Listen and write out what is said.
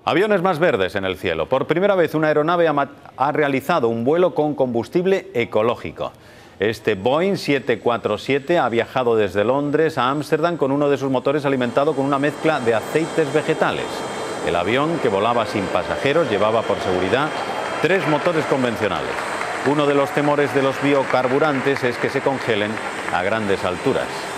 Aviones más verdes en el cielo. Por primera vez una aeronave ha realizado un vuelo con combustible ecológico. Este Boeing 747 ha viajado desde Londres a Ámsterdam con uno de sus motores alimentado con una mezcla de aceites vegetales. El avión, que volaba sin pasajeros, llevaba por seguridad 3 motores convencionales. Uno de los temores de los biocarburantes es que se congelen a grandes alturas.